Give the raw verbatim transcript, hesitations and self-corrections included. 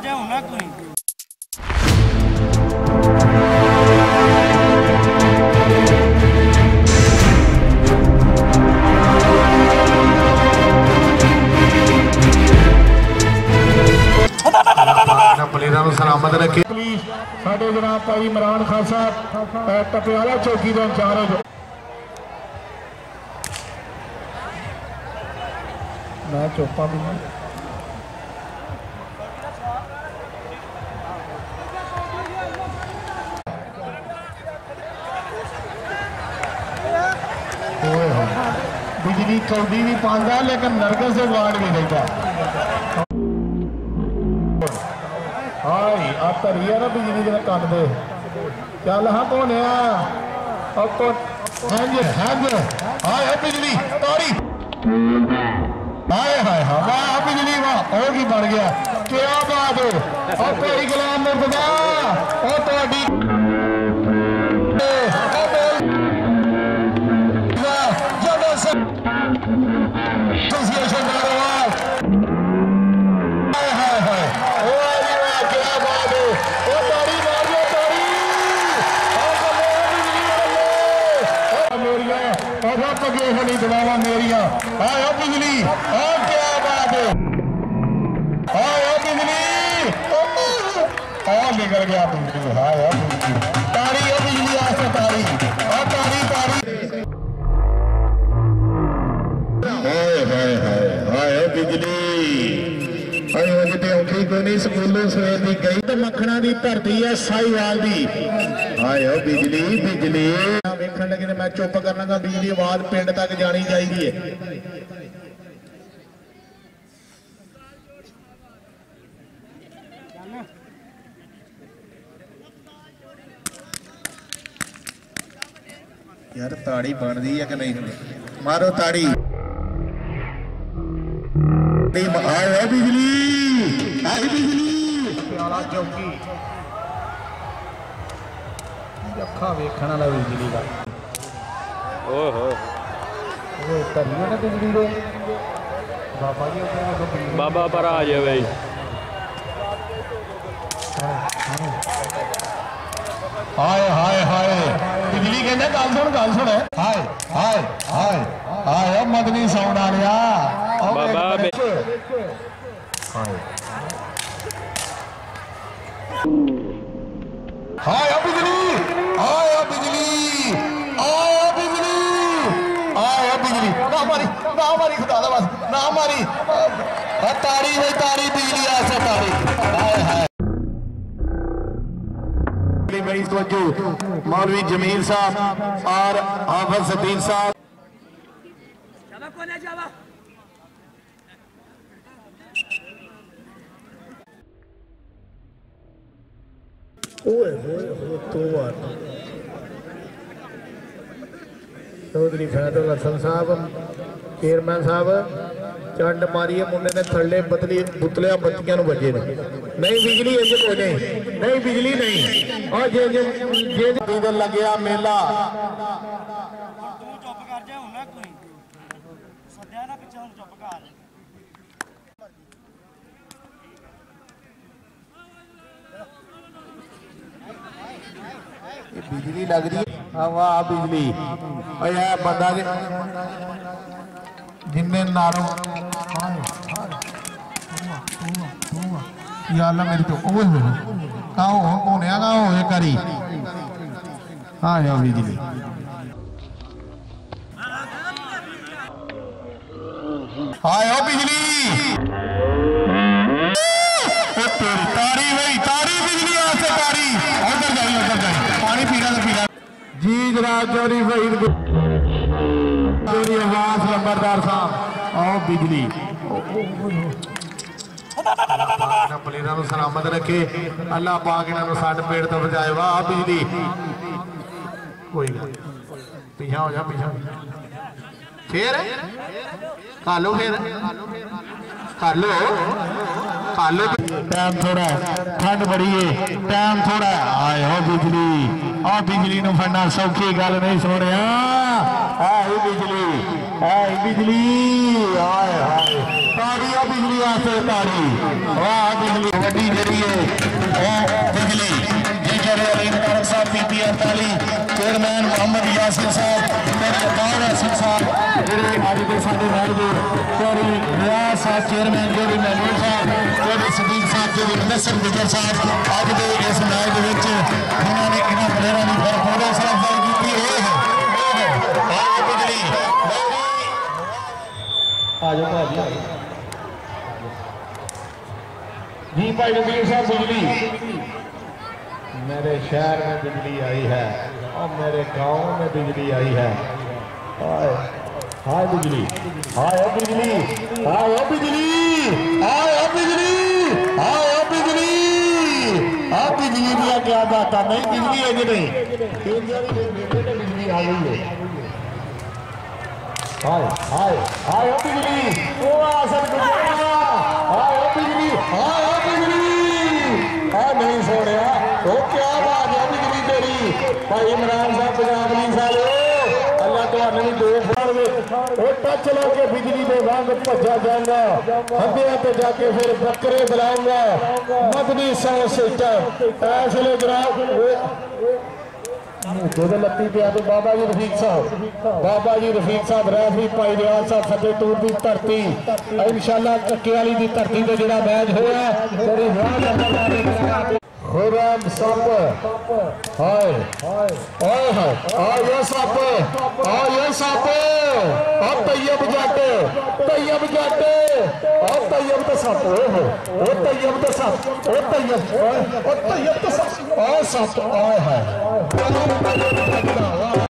जा होना कोई सलामत रखे साडे जनाब भाई इमरान खान साहब पटियाला चौकी का इंचार्ज मैं चौपा भी बिजली कौडी भी पाता लेकिन नरगस से वार्ड भी रहता हाई आप धरी है ना बिजली के कन दे चल हाँ धोने हाय बिजली तारी हाय हाय हाँ वाह बिजली वाह और की बन गया क्या बात हो और कोई गुलाम मुर्तजा और थोड़ी नहीं दबावा मेरिया आया बिजली और क्या बात है आया बिजली और निकल गया बिजली आया बिजली तारी है बिजली आस्ते तारी और तारी तारी हाय हाय हाय हाय बिजली अरे वो जिते औखी को नहीं स्कूलों सवेर दी गई तो मखना दी धरती है साईवाल दी आया बिजली बिजली वेखण लगे मैं चुप कर लगा बिजली आवाज पिंड तक जानी चाहिए यार ताड़ी बनती है कि नहीं मारो ताड़ी आया बिजली आई बिजली पटियाला चौकी अखा वेखण वाला बिजली का बिजली दे बाबा जी बाबा पर आ जाए भाई हाय हाय हाय बिजली कहते गल सुन गल सुन हाय हाय हाय हाय मदनी साउंड आ रहा बाबा हाय बिजली आया बिजली आया बिजली आया बिजली ना मारी ना मारी खुदा दा बस ना मारी तारी हुई तारी बिजली ऐसे तारी हाय हाय बड़ी तवज्जो मौलवी जमील साहब और हाफिज सदीक साहब चौधरी फैजुल हसन साहब चेयरमैन साहब चंड मारिए मुंडे ने थले बतली बुतलिया बत्तियां बजे ने नहीं बिजली अजे कोई नहीं नहीं बिजली नहीं और जे जे जे जे लग्या मेला तू चुप कर जा होना कोई सद्या ना पिछे चुप कर बिजली लग रही है हाँ वाह बिजली और यह बंदा जिन्हें नारों यार मेरी तो ओए हो कहाँ हो कौन है कहाँ हो ये करी हाँ यार बिजली हाँ यार बिजली तारी भाई तारी बिजली आसे तारी उधर जाइए उधर जाइए पानी पीना तो पीना जी जनाब चौधरी फरीद आवाज नंबरदार साहब आओ बिजली सलामत रखे अल्लाह पाक इन्होंने सट पेड़ तो बचाए वाह बिजली कोई पीछा हो जा पीछा फिर खा लो फिर खा लो खा लो टाइम थोड़ा ठंड बड़ी है टाइम थोड़ा आए हो बिजली और बिजली नु फड़ना सौखी गल नहीं सुनिया आ बिजली हाय बिजली हाय हाय ताड़ी आ बिजली आसे ताड़ी वाह बिजली वड्डी जड़ी है ओ बिजली जी करे अलीम तारक साहब पीपी अड़ताली चेयरमैन मोहम्मद यासिर साहब मेरे अतार हसन साहब जेडे अज के साडे महल दे चौधरी रियाज साहब चेयरमैन जो भी महमूद साहब जो भी सदीक साहब जो भी मुदस्सिर गुजर साहब अज के इस मैच दे विच उन्होंने इन्हां प्लेयरां दी भरपूर हौसला अफजाई कीती है आजो भाजी जी भाई नबीर साहब बिजली मेरे शहर में बिजली आई है और मेरे गांव में बिजली आई है हाय हाय बिजली हाय बिजली हाय बिजली हाय बिजली हाय बिजली आ बिजली दिया क्या बात है नहीं बिजली है कि नहीं बिजली आ गई है हाय हाय हाय ओ बिजली ओ आसन गुजरा हाय ओ बिजली हाय ओ बिजली आ नहीं सोनिया ओ क्या बात है बिजली तेरी भाई इमरान साहब पंजाब लीग साले अल्लाह तुहानू भी दो फाड़ दे ओ टच लाके बिजली दे वांग भज्जा जाऊंगा हंदिया ते जाके फिर बकरे बुलाऊंगा मदनी साउंड सिस्टम ऐसले जनाब जो लत्ती पे तो बाबा जी रफीक साहब बाबा जी रफीक साहब रैफरी भाई रियाज साहब फतेहपुर की धरती इंशाल्लाह चक्के वाली की धरती से जो मैच होया खुरम सप हाय हाय हाय आयो सप आयो सप आ तैयब जट तैयब जट आ तैयब तो सप ओ तैयब तो सप ओ तैयब ओ तैयब तो सप आ सप आय हाय